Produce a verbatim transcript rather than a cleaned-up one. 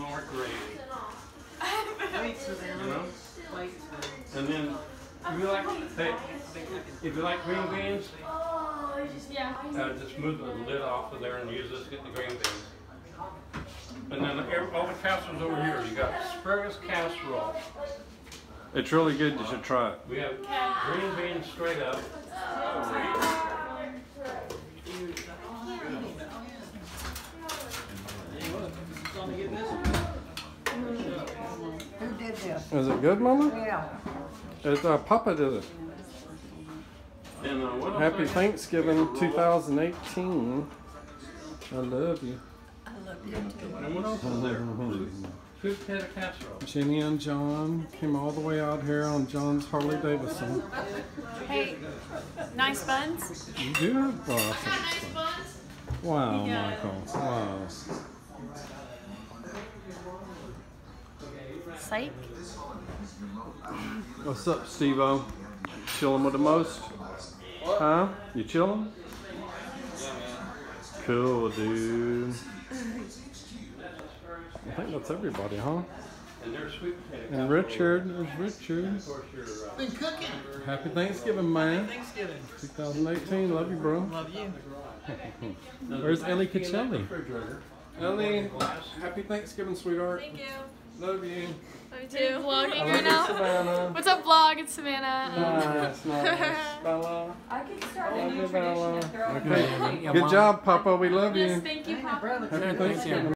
more gravy. You know? And then, if you like, hey, if you like green beans, uh, just move the lid off of there and use this to get the green beans. And then all the casseroles over here, you got asparagus casserole. It's really good. You should try it. We have green beans straight up. Who did this? Is it good, Mama? Yeah. It's uh, Papa did it. And, uh, what else Happy I- Thanksgiving two thousand eighteen. I love you. I love you too. And what else is there? Sweet potato casserole. Jenny and John came all the way out here on John's Harley Davidson. Hey, nice buns. You do have uh, Nice buns. Wow, Yeah. Michael. Wow. Psych. What's up, Steve-O? Chilling with the most? Huh? You chilling? Cool, dude. I think that's everybody, huh? And there's sweet potato And Richard, there's Richard. Of course, your, uh, Been cooking. Happy Thanksgiving, man. Thanksgiving. twenty eighteen, love you, bro. Love you. Where's Ellie Cacelli? refrigerator. Ellie, happy Thanksgiving, sweetheart. Thank you. Love you. Love you too. Vlogging I love right you, now. Savannah. What's up, vlog? It's Savannah. Nice, nice. Bella. I can start a Love new you, Bella. tradition. Okay. Good job, Papa. We love Yes, you. thank you, Papa. Brother, Happy Thanksgiving.